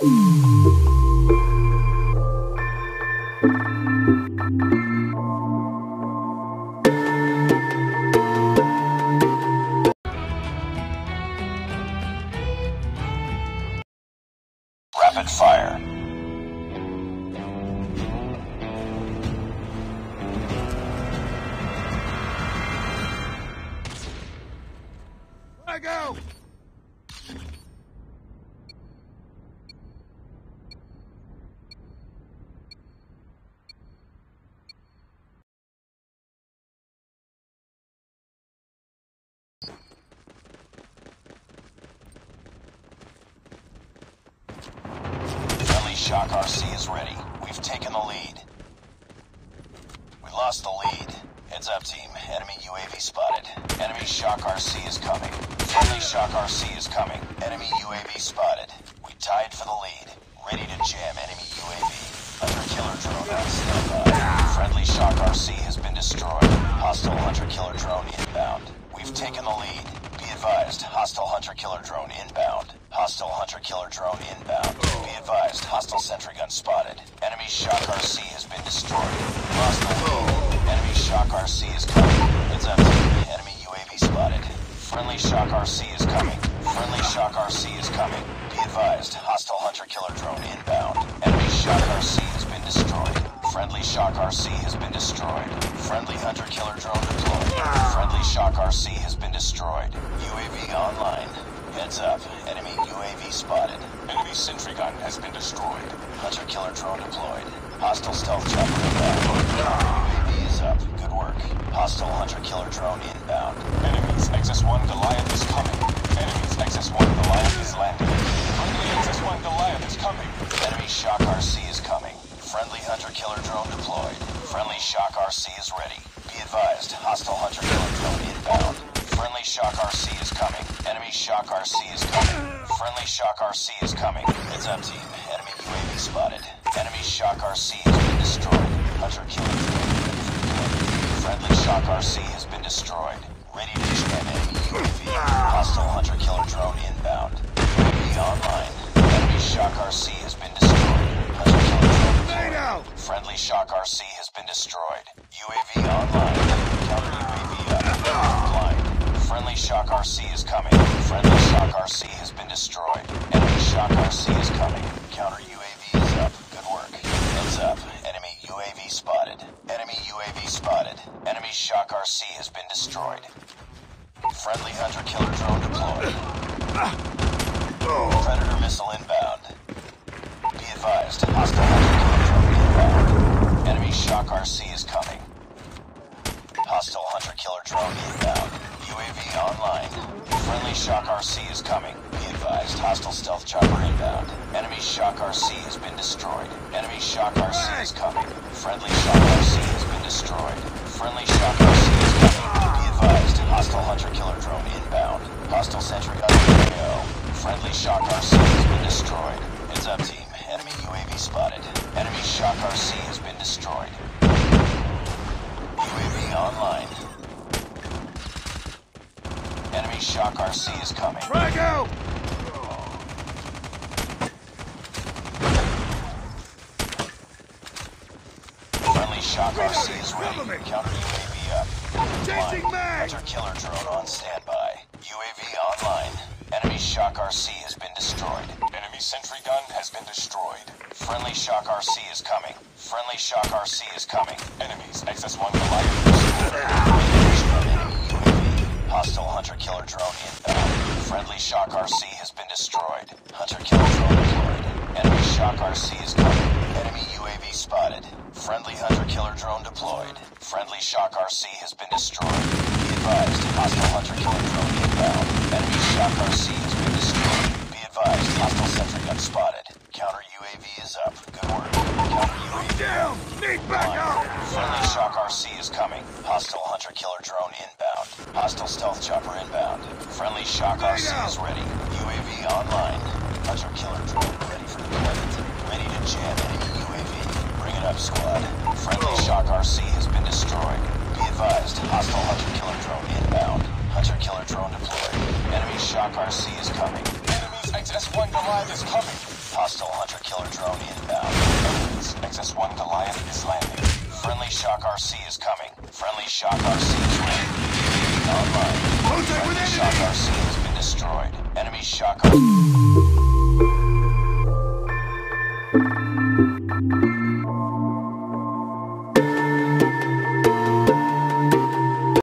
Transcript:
Rapid fire. I go! Friendly Shock RC is ready. We've taken the lead. We lost the lead. Heads up, team. Enemy UAV spotted. Enemy Shock RC is coming. Friendly Shock RC is coming. Enemy UAV spotted. We tied for the lead. Ready to jam enemy UAV. Hunter-killer drone on standby. Friendly Shock RC has been destroyed. Hostile hunter-killer drone inbound. We've taken the lead. Be advised, hostile hunter-killer drone inbound. Hostile hunter-killer drone inbound. Be advised, hostile sentry gun spotted. Enemy Shock RC has been destroyed. Lost the lead. Enemy Shock RC is coming. Heads up, team. Enemy UAV spotted. Friendly Shock RC is coming. Friendly Shock RC is coming. Be advised, hostile hunter-killer drone inbound. Enemy Shock RC has been destroyed. Friendly Shock RC has been destroyed. Friendly hunter-killer drone deployed. Friendly Shock RC has been destroyed. UAV online. Heads up. Enemy UAV spotted. Enemy sentry gun has been destroyed. Hunter-killer drone deployed. Hostile stealth chopper inbound. UAV is up. Good work. Hostile hunter-killer drone inbound. Enemies XS-1 Goliath is coming. Enemies XS-1 Goliath is landing. Friendly XS-1 Goliath is coming. Enemy Shock RC is coming. Friendly hunter-killer drone deployed. Friendly Shock RC is ready. Be advised, hostile hunter-killer drone inbound. Friendly Shock RC is coming. Enemy Shock RC is coming. Friendly Shock RC is coming. Heads up, team. Enemy UAV spotted. Enemy Shock RC has been destroyed. Hunter-killer drone. Friendly Shock RC has been destroyed. Ready to jam enemy UAV. Hostile hunter-killer drone inbound. UAV online. Enemy Shock RC has been destroyed. Hunter-killer drone deployed. Friendly Shock RC has been destroyed. UAV online. Counter UAV up. Blind. Friendly Shock RC is coming. Friendly Shock RC has been destroyed. Enemy Shock RC is coming. Counter UAV is up. Good work. Heads up. Enemy UAV spotted. Enemy UAV spotted. Enemy Shock RC has been destroyed. Friendly hunter-killer drone deployed. Predator missile inbound. Be advised, hostile hunter-killer drone inbound. Enemy Shock RC is coming. Hostile hunter-killer drone inbound. UAV online. Friendly Shock RC is coming. Be advised, hostile stealth chopper inbound. Enemy Shock RC has been destroyed. Enemy Shock RC is coming. Friendly Shock RC has been destroyed. Friendly Shock RC is coming. Be advised, hostile hunter-killer drone inbound. Hostile sentry gun AO. Friendly Shock RC has been destroyed. Heads up, team. Enemy UAV spotted. Enemy Shock RC has been destroyed. UAV online. Enemy Shock RC is coming. Drago! Friendly Shock RC is ready. Counter UAV up. Changing mag! Hunter-killer drone on standby. UAV online. Enemy Shock RC has been destroyed. Enemy sentry gun has been destroyed. Friendly Shock RC is coming. Friendly Shock RC is coming. Enemies XS-1 Goliath destroyed. Enemy UAV. Hostile hunter-killer drone inbound. Friendly Shock RC has been destroyed. Hunter-killer drone deployed. Enemy Shock RC is coming. Enemy UAV spotted. Friendly hunter-killer drone deployed. Friendly Shock RC has been destroyed. Be advised, hostile hunter-killer drone inbound. Enemy Shock RC has been destroyed. Be advised, hostile sentry gun spotted. Counter UAV is up. Good work. Counter UAV Down! Need backup! Friendly Shock RC is coming. Hostile hunter-killer drone inbound. Hostile stealth chopper inbound. Friendly Shock RC is ready. UAV online. Hunter-killer drone ready for deployment. Ready to jam enemy UAV. Bring it up, squad. Friendly Shock RC has been destroyed. Be advised, hostile hunter-killer drone inbound. Hunter-killer drone deployed. Enemy Shock RC is coming. Enemy's XS-1 Goliath is coming. Hostile hunter-killer drone inbound. XS-1 Goliath is landing. Friendly Shock RC is coming. Friendly Shock RC is ready. Online. Contact with Friendly Shock enemy! RC has been destroyed. Enemy Shock RC...